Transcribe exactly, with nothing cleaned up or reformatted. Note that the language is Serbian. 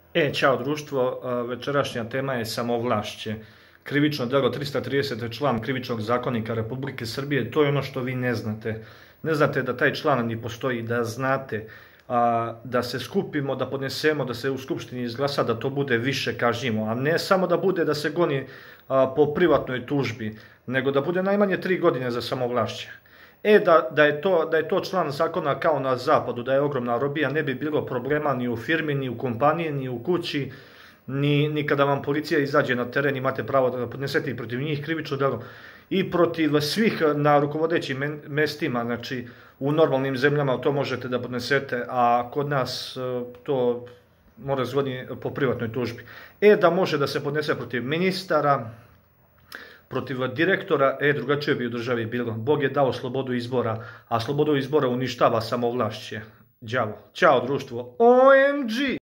E, ćao društvo, večerašnja tema je samovlašće. Krivično delo trista trideset. član Krivičnog zakonika Republike Srbije, to je ono što vi ne znate. Ne znate da taj član ni postoji, da znate da se skupimo, da podnesemo, da se u Skupštini izglasa, da to bude više kažnjivo, a ne samo da bude da se goni po privatnoj tužbi, nego da bude najmanje tri godine za samovlašće. E, da, da, je to, da je to član zakona kao na zapadu, da je ogromna robija, ne bi bilo problema ni u firmi, ni u kompaniji, ni u kući, ni, ni kada vam policija izađe na teren, imate pravo da podnesete i protiv njih krivično delo i protiv svih na rukovodećim mestima, znači u normalnim zemljama to možete da podnesete, a kod nas to mora zgodni po privatnoj tužbi. E, da može da se podnese protiv ministara, protiv direktora, e, drugačije bi u državi bilo. Bog je dao slobodu izbora, a slobodu izbora uništava samovlašće. Đavo. Ćao društvo. O M G!